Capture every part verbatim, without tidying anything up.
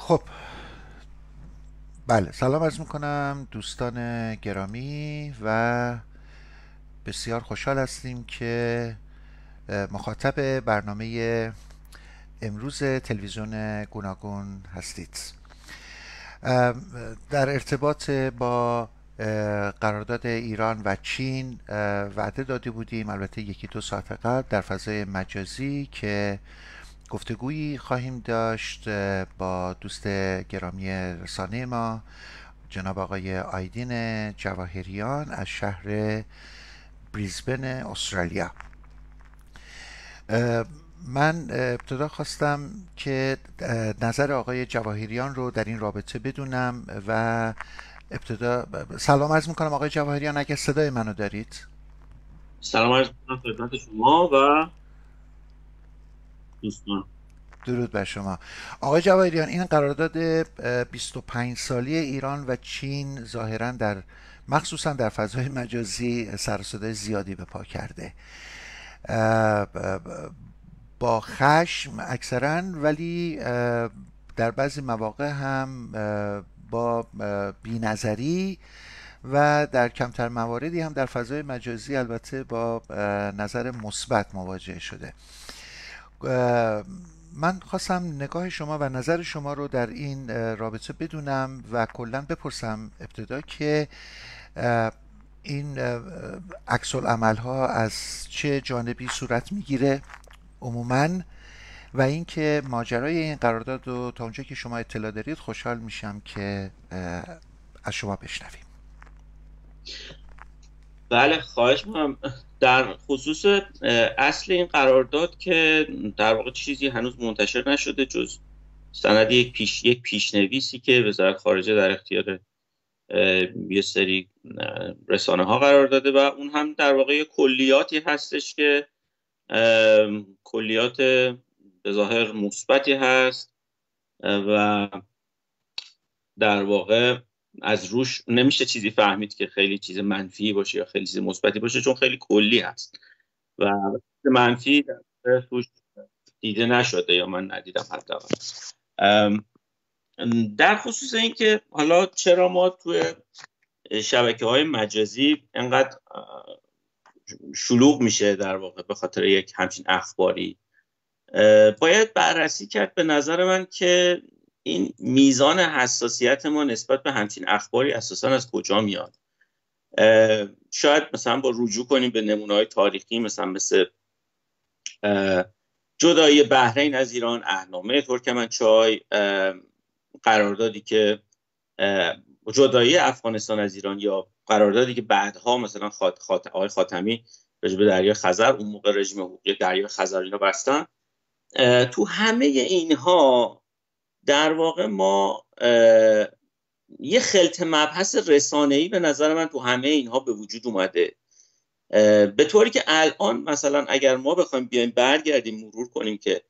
خب، بله، سلام عرض میکنم دوستان گرامی و بسیار خوشحال هستیم که مخاطب برنامه امروز تلویزیون گوناگون هستید. در ارتباط با قرارداد ایران و چین وعده داده بودیم، البته یکی دو ساعت قبل، در فضای مجازی که گفتگویی خواهیم داشت با دوست گرامی رسانه ما جناب آقای آیدین جواهریان از شهر بریزبن استرالیا. من ابتدا خواستم که نظر آقای جواهریان رو در این رابطه بدونم و ابتدا سلام عرض میکنم آقای جواهریان، اگر صدای منو دارید. سلام عرض میکنم خدمت شما و دوستان. درود بر شما آقای جواهریان. این قرارداد بیست و پنج سالی ایران و چین ظاهرا در مخصوصا در فضای مجازی سر و صدای زیادی به پا کرده، با خشم اکثرا، ولی در بعضی مواقع هم با بی‌نظری و در کمتر مواردی هم در فضای مجازی البته با نظر مثبت مواجه شده. من خواستم نگاه شما و نظر شما رو در این رابطه بدونم و کلا بپرسم ابتدا که این عکس العمل ها از چه جانبی صورت میگیره عموماً، و اینکه ماجرای این قرارداد رو تا اونجا که شما اطلاع دارید خوشحال میشم که از شما بشنویم. بله، خواهش می‌کنم. در خصوص اصل این قرارداد که در واقع چیزی هنوز منتشر نشده جز سند یک پیش یک پیشنویسی که وزارت خارجه در اختیار یه سری رسانه ها قرار داده و اون هم در واقع کلیاتی هستش که کلیات به ظاهر مثبتی هست و در واقع از روش نمیشه چیزی فهمید که خیلی چیز منفی باشه یا خیلی چیز مثبتی باشه، چون خیلی کلی هست و منفی توش دیده نشده یا من ندیدم حداقل. در خصوص این که حالا چرا ما توی شبکه‌های مجازی انقدر شلوغ میشه در واقع به خاطر یک همچین اخباری، باید بررسی کرد به نظر من که این میزان حساسیت ما نسبت به همچین اخباری اساساً از کجا میاد. شاید مثلا با رجوع کنیم به نمونه‌های تاریخی، مثلا مثل جدایی بحرین از ایران، اهنامه ترکمنچای، قراردادی که جدایی افغانستان از ایران، یا قراردادی که بعدها مثلا خات خات آقای خاتمی راجع به دریای خزر، اون موقع رژیم حقوقی دریای خزر اینا بستن. تو همه اینها در واقع ما یه خلط مبحث رسانه‌ای به نظر من تو همه اینها به وجود اومده، به طوری که الان مثلا اگر ما بخوایم بیایم برگردیم مرور کنیم که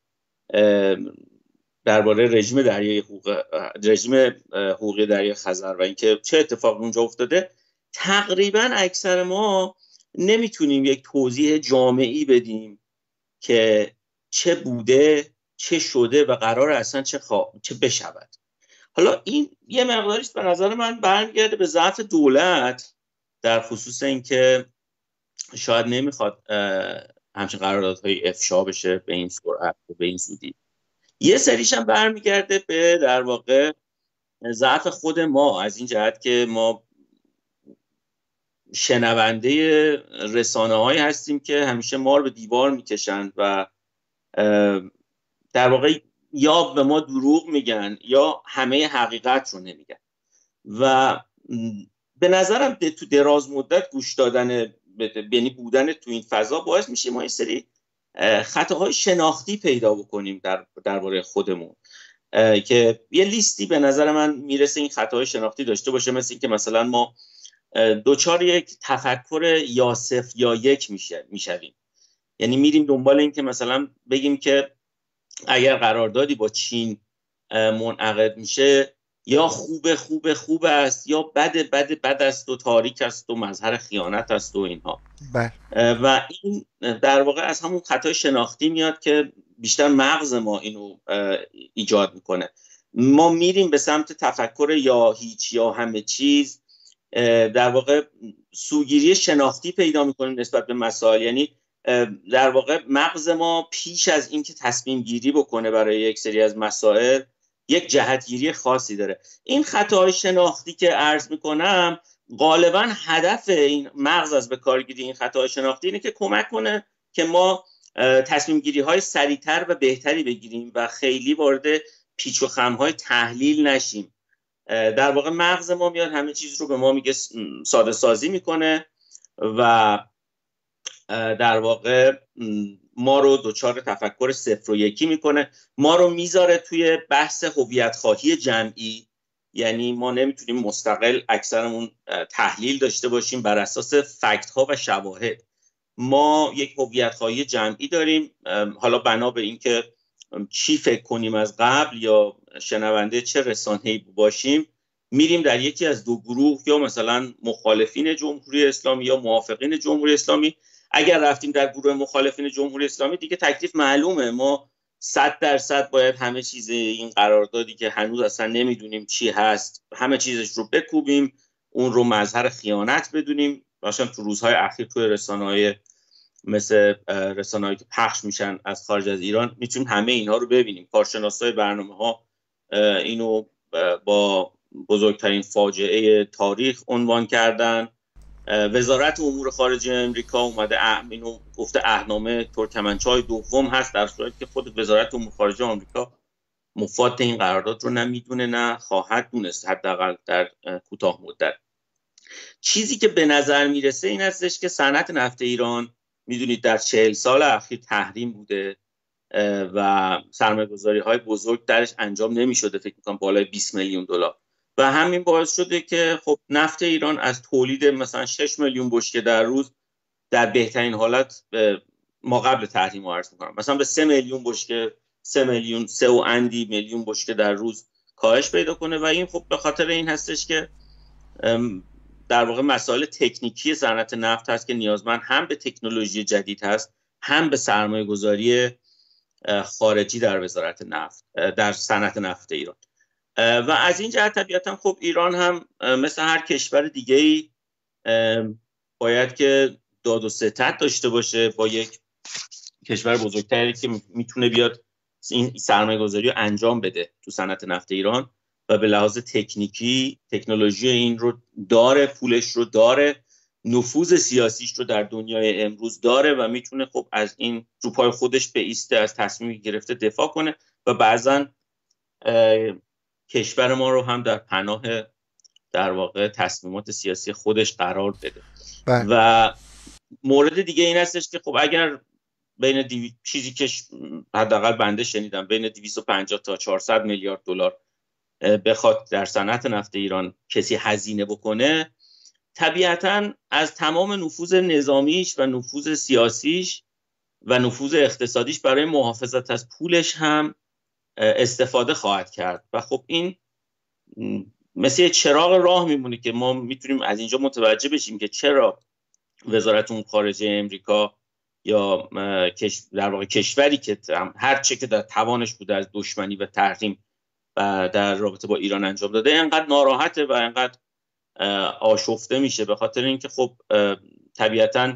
درباره رژیم دریای حقوق رژیم حقوقی دریای خزر و اینکه چه اتفاقی اونجا افتاده، تقریبا اکثر ما نمیتونیم یک توضیح جامعی بدیم که چه بوده، چه شده و قرار اصلا چه خوا... چه بشود. حالا این یه مقداریش به نظر من برمیگرده به ضعف دولت در خصوص اینکه شاید نمیخواد همچین قراردادهای افشا بشه به این سرعت و به این زودی. یه سریش هم برمیگرده به در واقع ضعف خود ما، از این جهت که ما شنونده رسانه‌هایی هستیم که همیشه ما رو به دیوار میکشند و در واقع یا به ما دروغ میگن یا همه حقیقت رو نمیگن و به نظرم تو دراز مدت گوش دادن، یعنی بودن تو این فضا، باعث میشه ما این سری خطاهای شناختی پیدا بکنیم در درباره خودمون، که یه لیستی به نظر من میرسه این خطاهای شناختی داشته باشه، مثل این که مثلا ما دوچار یک تفکر یا صفر یا یک میشه میشویم، یعنی میریم دنبال این که مثلا بگیم که اگر قراردادی با چین منعقد میشه یا خوب خوب خوب است یا بد بد بد است و تاریک است و مظهر خیانت است و اینها. بله. و این در واقع از همون خطای شناختی میاد که بیشتر مغز ما اینو ایجاد میکنه ما میریم به سمت تفکر یا هیچ یا همه چیز، در واقع سوگیری شناختی پیدا میکنیم نسبت به مسائل. یعنی در واقع مغز ما پیش از اینکه تصمیم گیری بکنه برای یک سری از مسائل یک جهتگیری خاصی داره. این خطاهای شناختی که عرض میکنم غالبا هدف این مغز از به کارگیری این خطاهای شناختی اینه که کمک کنه که ما تصمیم گیری های سریعتر و بهتری بگیریم و خیلی وارد پیچ و خم های تحلیل نشیم. در واقع مغز ما میاد همه چیز رو به ما میگه ساده سازی میکنه و در واقع ما رو دوچار تفکر صفر و یکی میکنه، ما رو میذاره توی بحث هویت خواهی جمعی. یعنی ما نمیتونیم مستقل اکثرمون تحلیل داشته باشیم بر اساس فکت ها و شواهد. ما یک هویت خواهی جمعی داریم، حالا بنا به اینکه چی فکر کنیم از قبل یا شنونده چه رسانه‌ای باشیم میریم در یکی از دو گروه، یا مثلا مخالفین جمهوری اسلامی یا موافقین جمهوری اسلامی. اگر رفتیم در گروه مخالفین جمهوری اسلامی دیگه تکلیف معلومه، ما صد درصد باید همه چیز این قراردادی که هنوز اصلا نمیدونیم چی هست همه چیزش رو بکوبیم، اون رو مظهر خیانت بدونیم. مثلا تو روزهای اخیر توی رسانه‌های مثل رسانه‌هایی که پخش میشن از خارج از ایران میتونیم همه اینها رو ببینیم. کارشناسای برنامه‌ها اینو با بزرگترین فاجعه تاریخ عنوان کردن. وزارت امور خارجه امریکا اومده اینو گفته اهنامه ترکمنچای دوم هست، در صورتی که خود وزارت امور خارجه آمریکا مفاد این قرارداد رو نمیدونه نه خواهد دونست، حداقل در کوتاه مدت. چیزی که به نظر میرسه این هستش که صنعت نفت ایران میدونید در چهل سال اخیر تحریم بوده و سرمایه‌گذاری های بزرگ درش انجام نمیشده، فکر میکنم بالای بیست میلیون دلار، و همین باعث شده که خب نفت ایران از تولید مثلا شش میلیون بشکه در روز در بهترین حالت ما قبل تحریم عرض میکنم مثلا به سه میلیون بشکه سه میلیون سه و اندی میلیون بشکه در روز کاهش پیدا کنه. و این خب به خاطر این هستش که در واقع مسائل تکنیکی صنعت نفت هست که نیازمند هم به تکنولوژی جدید هست هم به سرمایه گذاری خارجی در وزارت نفت در صنعت نفت ایران. و از این جهت طبیعتا خب ایران هم مثل هر کشور دیگه‌ای باید که داد و ستد داشته باشه با یک کشور بزرگتری که میتونه بیاد این سرمایه گذاری رو انجام بده تو صنعت نفت ایران و به لحاظ تکنیکی تکنولوژی این رو داره، پولش رو داره، نفوذ سیاسیش رو در دنیای امروز داره و میتونه خب از این رو پای خودش به ایسته، از تصمیمی گرفته دفاع کنه و بعضا کشور ما رو هم در پناه در واقع تصمیمات سیاسی خودش قرار بده. بله. و مورد دیگه این هستش که خب اگر بین دیوی... چیزی که حداقل بنده شنیدم بین دویست و پنجاه تا چهارصد میلیارد دلار بخواد در صنعت نفت ایران کسی هزینه بکنه، طبیعتاً از تمام نفوذ نظامیش و نفوذ سیاسیش و نفوذ اقتصادیش برای محافظت از پولش هم استفاده خواهد کرد. و خب این مثل چراغ راه میمونه که ما میتونیم از اینجا متوجه بشیم که چرا وزارت امور خارجه امریکا یا در واقع کشوری که هر چه که در توانش بوده از دشمنی و تحریم و در رابطه با ایران انجام داده اینقدر ناراحته و اینقدر آشفته میشه، به خاطر اینکه خب طبیعتاً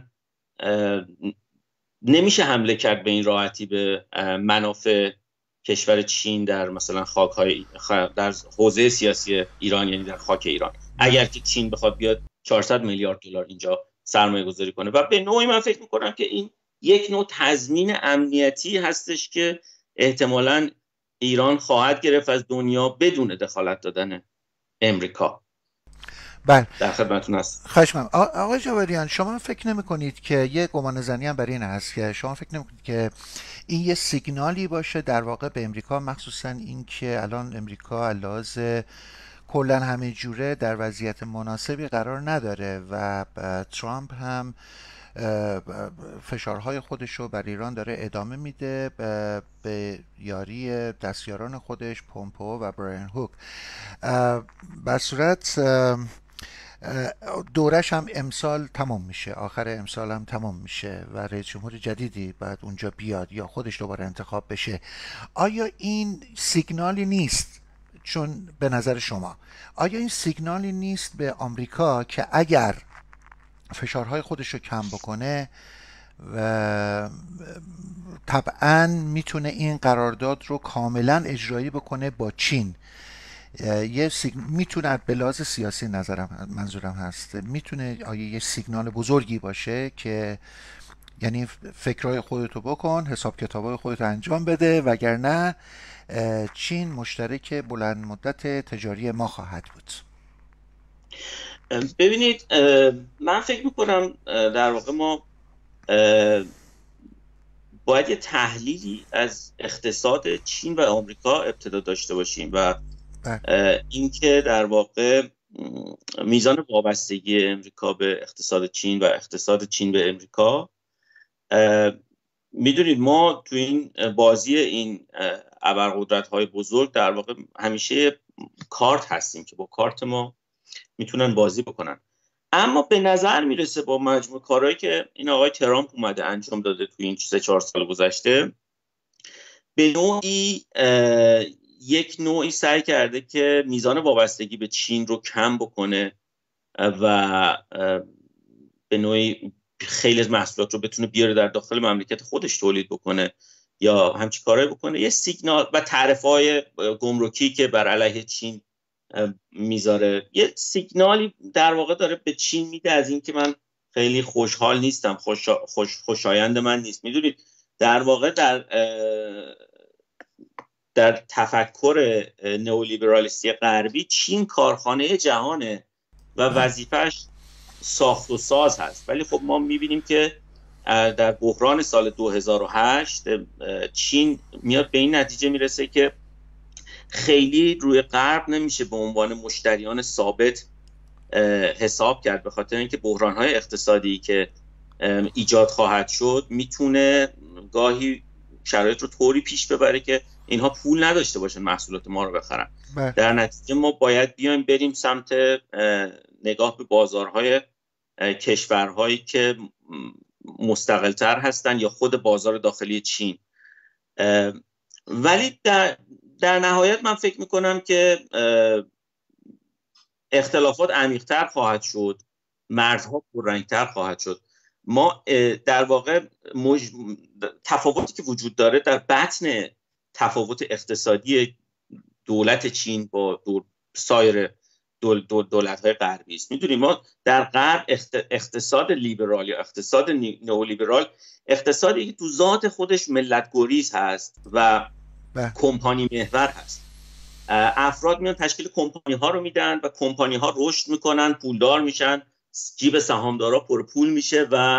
نمیشه حمله کرد به این راحتی به منافع کشور چین در مثلا خاک‌های در حوزه سیاسی ایران، یعنی در خاک ایران. اگر که چین بخواد بیاد چهارصد میلیارد دلار اینجا سرمایه گذاری کنه و به نوعی من فکر میکنم که این یک نوع تضمین امنیتی هستش که احتمالاً ایران خواهد گرفت از دنیا بدون دخالت دادن امریکا. بله، در خدمتتون هست. خواهش می‌کنم. آقای جاوریان، شما فکر نمی‌کنید که یه گمان زنی هم برای این هست که شما فکر نمی‌کنید که این یه سیگنالی باشه در واقع به امریکا، مخصوصا این که الان امریکا علاوه کلا همه جوره در وضعیت مناسبی قرار نداره و ترامپ هم فشارهای خودش رو بر ایران داره ادامه میده به یاری دستیاران خودش پومپو و براین هوک. بر صورت دورش هم امسال تمام میشه، آخر امسال هم تمام میشه و رئیس جمهور جدیدی بعد اونجا بیاد یا خودش دوباره انتخاب بشه. آیا این سیگنالی نیست چون به نظر شما آیا این سیگنالی نیست به آمریکا که اگر فشارهای خودش رو کم بکنه و طبعا میتونه این قرارداد رو کاملا اجرایی بکنه با چین؟ یه سیگن... میتونه به لحاظ سیاسی نظرم منظورم هست، میتونه آیا یه سیگنال بزرگی باشه که یعنی فکرهای خودتو بکن، حساب کتابای خودتو انجام بده، وگرنه چین مشترک بلند مدت تجاری ما خواهد بود؟ ببینید من فکر میکنم در واقع ما باید یه تحلیلی از اقتصاد چین و آمریکا ابتدا داشته باشیم و اینکه در واقع میزان وابستگی امریکا به اقتصاد چین و اقتصاد چین به امریکا. میدونید ما تو این بازی این ابرقدرت‌های بزرگ در واقع همیشه کارت هستیم که با کارت ما میتونن بازی بکنن، اما به نظر میرسه با مجموع کارهایی که این آقای ترامپ اومده انجام داده تو این سه چهار سال گذشته، به نوعی یک نوعی سعی کرده که میزان وابستگی به چین رو کم بکنه و به نوعی خیلی از محصولات رو بتونه بیاره در داخل مملکت خودش تولید بکنه یا همچین کارهایی بکنه. یه سیگنال و تعرفه‌های گمرکی که بر علیه چین میذاره یه سیگنالی در واقع داره به چین میده از این که من خیلی خوشحال نیستم، خوش خوش خوشایند من نیست. میدونید در واقع در در تفکر نئولیبرالیستی غربی چین کارخانه جهانه و وظیفه‌اش ساخت و ساز هست، ولی خب ما میبینیم که در بحران سال دو هزار و هشت چین میاد به این نتیجه میرسه که خیلی روی غرب نمیشه به عنوان مشتریان ثابت حساب کرد، به خاطر اینکه بحران‌های اقتصادی که ایجاد خواهد شد میتونه گاهی شرایط رو طوری پیش ببره که اینها پول نداشته باشن محصولات ما رو بخرن. بله. در نتیجه ما باید بیایم بریم سمت نگاه به بازارهای کشورهایی که مستقل‌تر هستن یا خود بازار داخلی چین. ولی در در نهایت من فکر میکنم که اختلافات عمیق‌تر خواهد شد، مرزها پررنگ‌تر خواهد شد. ما در واقع مج... تفاوتی که وجود داره در بطن تفاوت اقتصادی دولت چین با دول... سایر دول... دول... دولت‌های غربی است. میدونیم ما در غرب اقتصاد لیبرال یا اقتصاد نئولیبرال اقتصادی که تو ذات خودش ملت‌گریز هست و کمپانی محور هست. افراد میان تشکیل کمپانی ها رو میدن و کمپانی ها رشد میکنن، پولدار میشن، جیب سهامدارا پر پول میشه و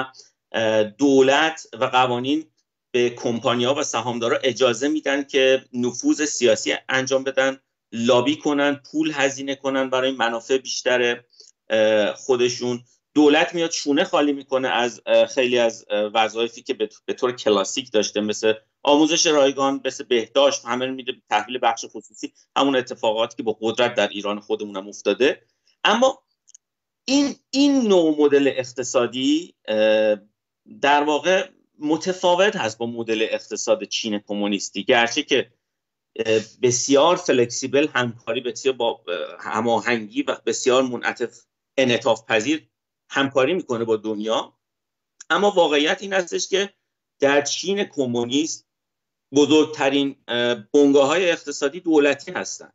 دولت و قوانین به کمپانی ها و سهامدارا اجازه میدن که نفوذ سیاسی انجام بدن، لابی کنن، پول هزینه کنن برای منافع بیشتر خودشون. دولت میاد شونه خالی میکنه از خیلی از وظایفی که به طور کلاسیک داشته، مثل آموزش رایگان، مثل بهداشت، همه میده تحویل بخش خصوصی، همون اتفاقاتی که با قدرت در ایران خودمون هم افتاده. اما این این نوع مدل اقتصادی در واقع متفاوت هست با مدل اقتصاد چین کمونیستی، گرچه که بسیار فلکسیبل، همکاری بسیار با هماهنگی و بسیار منعطف انعطاف پذیر همکاری میکنه با دنیا. اما واقعیت این هستش که در چین کمونیست بزرگترین بنگاه‌های اقتصادی دولتی هستند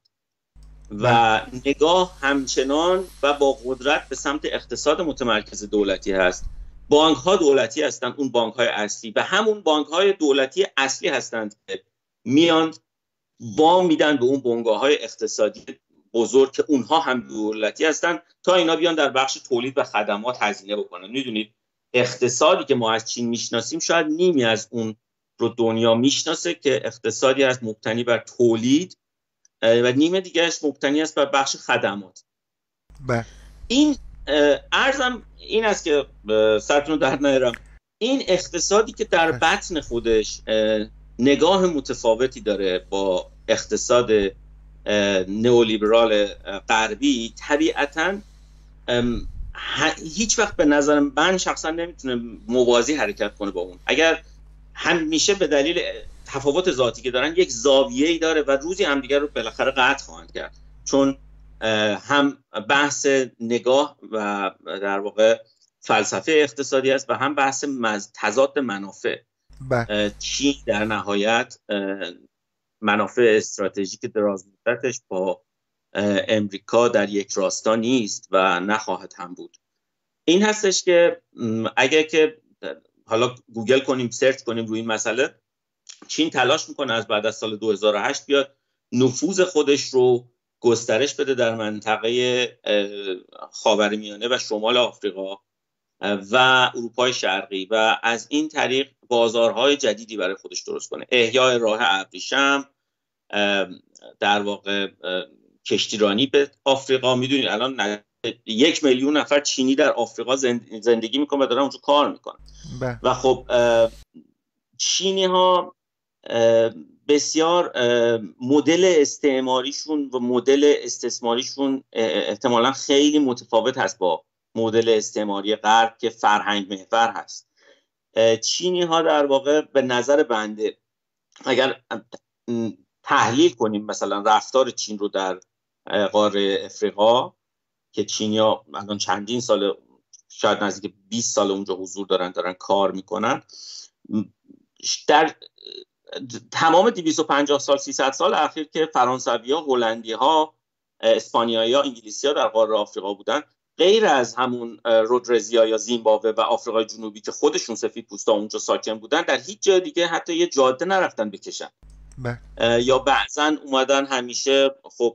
و نگاه همچنان و با قدرت به سمت اقتصاد متمرکز دولتی هست. بانک‌ها دولتی هستند، اون بانک‌های اصلی، و همون بانک‌های دولتی اصلی هستند که میان وام میدن به اون بنگاه‌های اقتصادی بزرگ که اونها هم دولتی هستن تا اینا بیان در بخش تولید و خدمات هزینه بکنن. میدونید اقتصادی که ما از چین میشناسیم شاید نیمی از اون رو دنیا میشناسه که اقتصادی هست مبتنی بر تولید و نیمه دیگهش مبتنی است بر بخش خدمات. بله. این ارزم این است که سرتون رو در نیارم، این اقتصادی که در بطن خودش نگاه متفاوتی داره با اقتصاد نئولیبرال غربی، طبیعتاً هیچ وقت به نظر من شخصا نمیتونه موازی حرکت کنه با اون. اگر همیشه به دلیل تفاوت ذاتی که دارن یک زاویه‌ای داره و روزی همدیگر رو بالاخره قطع خواهند کرد، چون هم بحث نگاه و در واقع فلسفه اقتصادی است و هم بحث تضاد منافع. چین در نهایت منافع استراتژیک دراز مدتش با امریکا در یک راستا نیست و نخواهد هم بود. این هستش که اگر که حالا گوگل کنیم، سرچ کنیم روی این مسئله، چین تلاش میکنه از بعد از سال دو هزار و هشت بیاد نفوذ خودش رو گسترش بده در منطقه خاورمیانه و شمال آفریقا و اروپای شرقی و از این طریق بازارهای جدیدی برای خودش درست کنه. احیای راه ابریشم، در واقع کشتیرانی به آفریقا. میدونید الان یک میلیون نفر چینی در آفریقا زندگی میکنه و دارن اونجا کار میکنن و خب چینی ها بسیار مدل استعماریشون و مدل استثماریشون احتمالاً خیلی متفاوت هست با مدل استعماری غرب که فرهنگ محور هست. چینی ها در واقع به نظر بنده اگر تحلیل کنیم مثلا رفتار چین رو در قاره افریقا که چینی‌ها الان چندین سال، شاید نزدیک بیست سال اونجا حضور دارن دارن کار میکنن، در تمام دویست و پنجاه سال سیصد سال اخیر که فرانسوی‌ها، هلندی‌ها، اسپانیایی‌ها، انگلیسی‌ها در قاره آفریقا بودن، غیر از همون رودرزیا یا زیمبابوه و آفریقای جنوبی که خودشون سفیدپوستا اونجا ساکن بودن، در هیچ جای دیگه حتی یه جاده نرفتن بکشن یا بعضن اومدن همیشه خب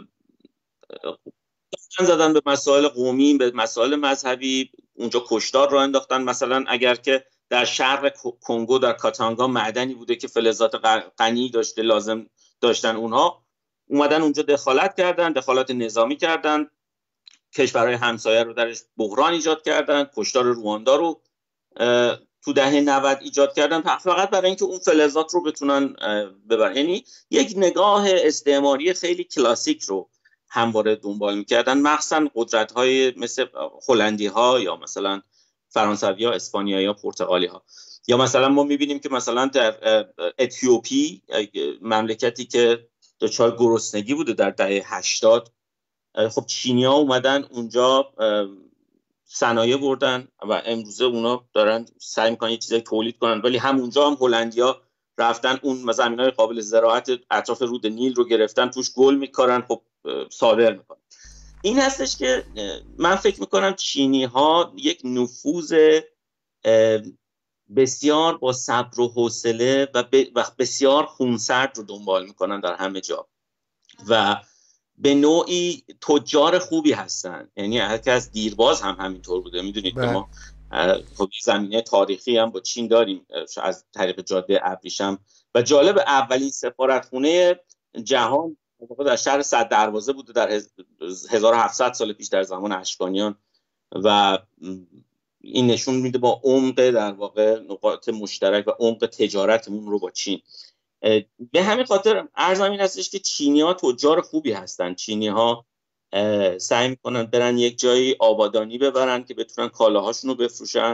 زدن به مسائل قومی، به مسائل مذهبی، اونجا کشتار را انداختن. مثلا اگر که در شرق کنگو در کاتانگا معدنی بوده که فلزات غنی داشته لازم داشتن، اونها اومدن اونجا دخالت کردن، دخالت نظامی کردن، کشورهای همسایه رو درش بحران ایجاد کردن، کشتار رواندا رو تو دهه نود ایجاد کردن فقط برای اینکه اون فلزات رو بتونن ببرن. یعنی یک نگاه استعماری خیلی کلاسیک رو همواره دنبال میکردن، مخصوصا قدرت‌های مثل هلندی‌ها یا مثلا فرانسوی‌ها، اسپانیایی‌ها، پرتغالی‌ها. یا مثلا ما می‌بینیم که مثلا در اتیوپی، مملکتی که دچار گرسنگی بوده در دهه هشتاد، خب چینی‌ها اومدن اونجا صنایع بردن و امروزه اونا دارن سعی می‌کنن یه چیزایی تولید کنن، ولی همونجا هم هلندی‌ها رفتن اون زمین‌های قابل زراعت اطراف رود نیل رو گرفتن، توش گل می‌کارن، خب صادر می‌کنن. این هستش که من فکر می‌کنم چینی‌ها یک نفوذ بسیار با صبر و حوصله و بسیار خونسرد رو دنبال می‌کنن در همه جا و به نوعی تجار خوبی هستن. یعنی هرکی از دیرباز هم همینطور بوده. میدونید که ما خب زمینه تاریخی هم با چین داریم از طریق جاده ابریشم و جالب اولین سفارتخونه جهان در شهر صد دروازه بوده در هزار و هفتصد سال پیش در زمان اشکانیان و این نشون میده با عمق در واقع نقاط مشترک و عمق تجارتمون رو با چین. به همین خاطر عرضم این هستش که چینی‌ها تجار خوبی هستن. چینی‌ها سعی میکنن برن یک جایی آبادانی ببرن که بتونن کالاهاشون رو بفروشن.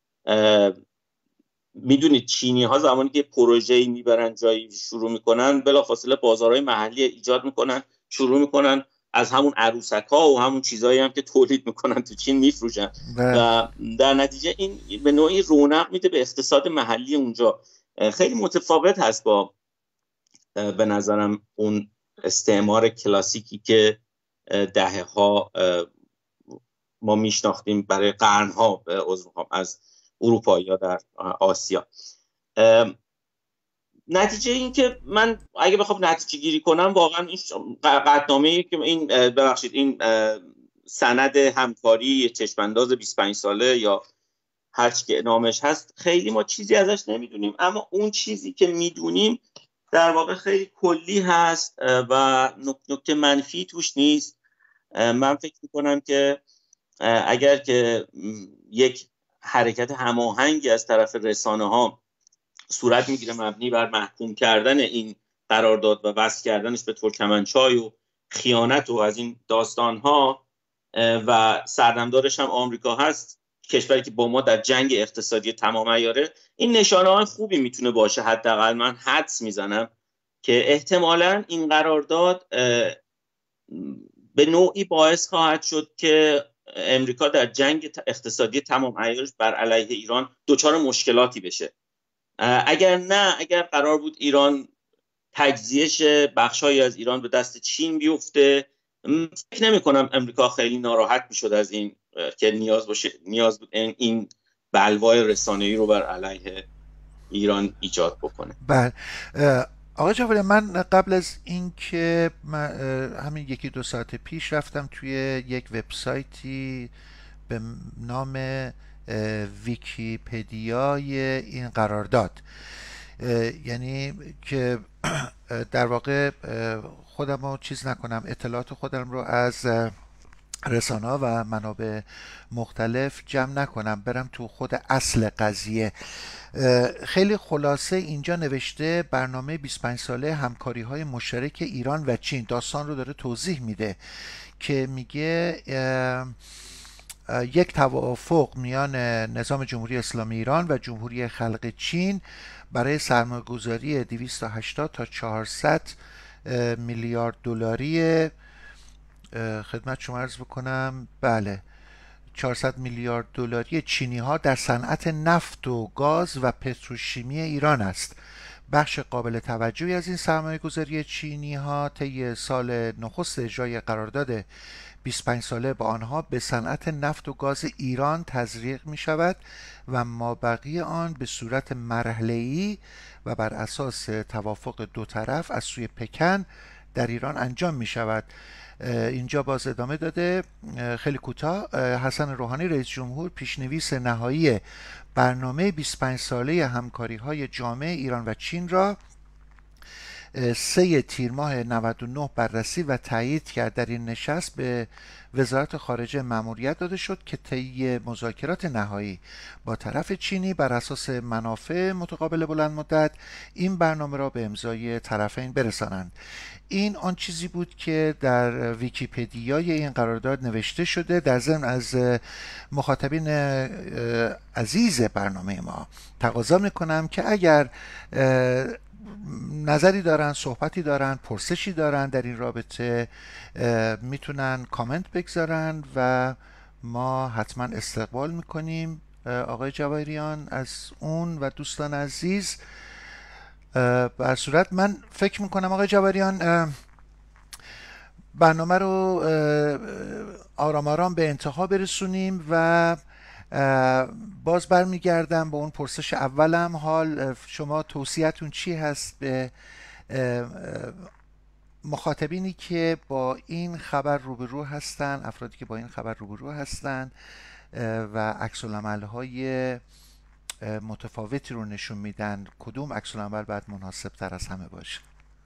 میدونید چینی‌ها زمانی که پروژه‌ای میبرن جایی شروع میکنن، بلافاصله بازارهای محلی ایجاد میکنن، شروع میکنن از همون عروسک‌ها و همون چیزایی هم که تولید میکنن تو چین میفروشن و در نتیجه این به نوعی رونق میده به اقتصاد محلی اونجا. خیلی متفاوت هست با به نظرم اون استعمار کلاسیکی که دهه‌ها ما میشناختیم برای قرن‌ها از اروپا یا در آسیا. نتیجه این که من اگه بخوام نتیجه گیری کنم، واقعا این قطعنامه‌ای که این ببخشید این سند همکاری چشمانداز بیست و پنج ساله یا هر چی که نامش هست، خیلی ما چیزی ازش نمیدونیم، اما اون چیزی که میدونیم در واقع خیلی کلی هست و نکته منفی توش نیست. من فکر میکنم که اگر که یک حرکت هماهنگی از طرف رسانه ها صورت میگیره مبنی بر محکوم کردن این قرارداد و وصل کردنش به ترکمنچای و خیانت و از این داستان ها و سردمدارش هم آمریکا هست، کشوری که با ما در جنگ اقتصادی تمام عیاره، این نشانه های خوبی میتونه باشه. حداقل من حدس میزنم که احتمالاً این قرارداد به نوعی باعث خواهد شد که امریکا در جنگ اقتصادی تمام عیارش بر علیه ایران دچار مشکلاتی بشه. اگر نه، اگر قرار بود ایران تجزیهش بخشایی از ایران به دست چین بیفته، فکر نمی کنم امریکا خیلی ناراحت میشد از این که نیاز باشه نیاز بود این بلوای رسانه‌ای رو بر علیه ایران ایجاد بکنه. بله آقای جعفری، من قبل از این که همین یکی دو ساعت پیش رفتم توی یک وبسایتی به نام ویکیپدیای این قرارداد، یعنی که در واقع خودم رو چیز نکنم، اطلاعات خودم رو از رسانه‌ها و منابع مختلف جمع نکنم، برم تو خود اصل قضیه. خیلی خلاصه اینجا نوشته برنامه بیست و پنج ساله همکاری‌های مشترک ایران و چین، داستان رو داره توضیح میده که میگه یک توافق میان نظام جمهوری اسلامی ایران و جمهوری خلق چین برای سرمایه‌گذاری دویست و هشتاد تا چهارصد میلیارد دلاری، خدمت شما عرض بکنم بله چهارصد میلیارد دلاری چینی ها در صنعت نفت و گاز و پتروشیمی ایران است. بخش قابل توجهی از این سرمایه گذاری چینی ها طی سال نخست اجرای قرارداد بیست و پنج ساله با آنها به صنعت نفت و گاز ایران تزریق می شود و مابقی آن به صورت مرحله‌ای و بر اساس توافق دو طرف از سوی پکن در ایران انجام می شود. اینجا باز ادامه داده خیلی کوتاه، حسن روحانی رئیس جمهور پیشنویس نهایی برنامه بیست و پنج ساله همکاری های جامع ایران و چین را سه تیر ماه نود و نه بررسی و تایید کرد. در این نشست به وزارت خارجه مأموریت داده شد که طی مذاکرات نهایی با طرف چینی بر اساس منافع متقابل بلند مدت این برنامه را به امضای طرفین برسانند. این آن چیزی بود که در ویکیپدیای این قرارداد نوشته شده. در ضمن از مخاطبین عزیز برنامه ما تقاضا میکنم که اگر نظری دارن، صحبتی دارن، پرسشی دارن در این رابطه، میتونن کامنت بگذارن و ما حتما استقبال میکنیم. آقای جواهریان از اون و دوستان عزیز، بر صورت من فکر میکنم آقای جواهریان برنامه رو آرام آرام به انتها برسونیم و باز برمیگردم با اون پرسش اولم. حال شما توصیه‌تون چی هست به مخاطبینی که با این خبر روبرو هستن، افرادی که با این خبر روبرو هستن و عکس‌العمل‌های متفاوتی رو نشون میدن؟ کدوم عکس‌العمل باید مناسب تر از همه باشه؟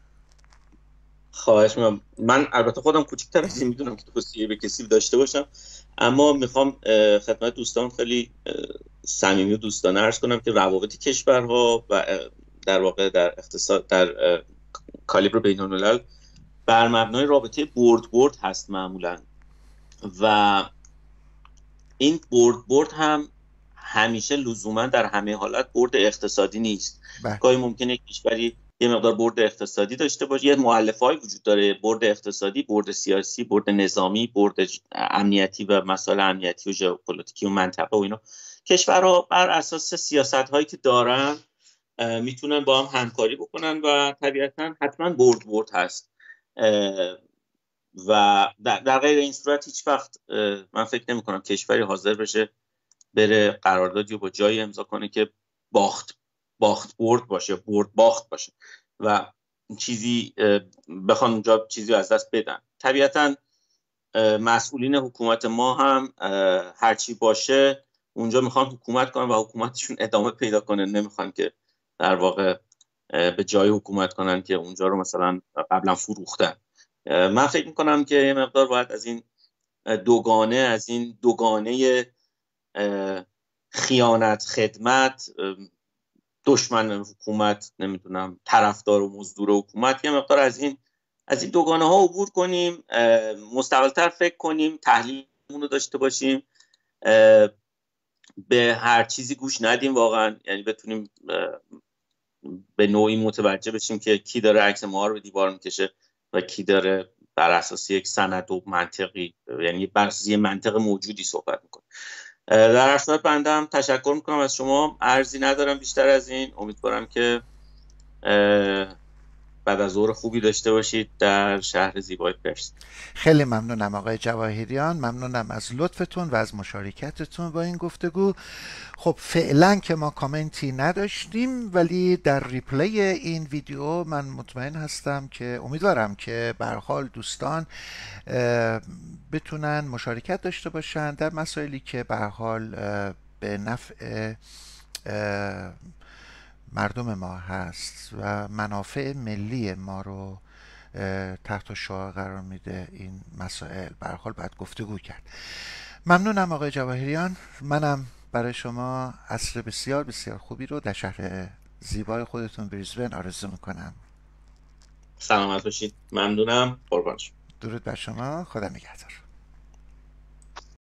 خواهش می‌کنم. من البته خودم کوچیک‌تر از این میدونم که توصیه به کسی داشته باشم، اما میخوام خدمت دوستان خیلی صمیمی و دوستانه عرض کنم که روابط کشورها و در واقع در اقتصاد در کالیبر بین‌الملل بر مبنای رابطه برد برد هست معمولا، و این برد برد هم همیشه لزوما در همه حالت برد اقتصادی نیست. گاهی ممکنه کشوری یه مقدار برد اقتصادی داشته باشه، یه مؤلفه‌ای وجود داره، برد اقتصادی، برد سیاسی، برد نظامی، برد امنیتی و مسائل امنیتی و ژئوپلیتیکی و منطقه و اینا. کشورها بر اساس سیاست‌هایی که دارن میتونن با هم همکاری بکنن و طبیعتاً حتما برد برد هست و در غیر این صورت هیچ وقت من فکر نمی کنم کشوری حاضر بشه بره قراردادی رو با جایی امضا کنه که باخت باخت برد باشه، برد باخت باشه و چیزی بخوان اونجا چیزی از دست بدن. طبیعتاً مسئولین حکومت ما هم هرچی باشه اونجا میخوان حکومت کنن و حکومتشون ادامه پیدا کنه، نمیخوان که در واقع به جای حکومت کنن که اونجا رو مثلا قبلا فروختن. من فکر میکنم که یه مقدار باید از این دوگانه از این دوگانه خیانت خدمت، دشمن حکومت، نمیدونم طرفدار و مزدور حکومت، یه مقدار از این از این دوگانه ها عبور کنیم، مستقل‌تر فکر کنیم، تحلیلمون رو داشته باشیم به هر چیزی گوش ندیم واقعا، یعنی بتونیم به نوعی متوجه بشیم که کی داره عکس ما رو به دیوار میکشه و کی داره بر اساس یک سند و منطقی، یعنی بر اساس یه منطق موجودی صحبت میکنه. در هر صورت بنده هم تشکر میکنم از شما، عرضی ندارم بیشتر از این. امیدوارم که بعد از ظهر خوبی داشته باشید در شهر زیبای پرس. خیلی ممنونم آقای جواهریان، ممنونم از لطفتون و از مشارکتتون با این گفتگو. خب فعلا که ما کامنتی نداشتیم، ولی در ریپلی این ویدیو من مطمئن هستم که امیدوارم که به هر حال دوستان بتونن مشارکت داشته باشن در مسائلی که به هر حال به نفع مردم ما هست و منافع ملی ما رو تحت شعار قرار میده. این مسائل به هر حال باید گفتگو کرد. ممنونم آقای جواهریان. منم برای شما عصر بسیار بسیار خوبی رو در شهر زیبای خودتون بریزبن آرزو میکنم. سلامت باشید. ممنونم. قربان شما. درود بر شما. خدا نگهدار.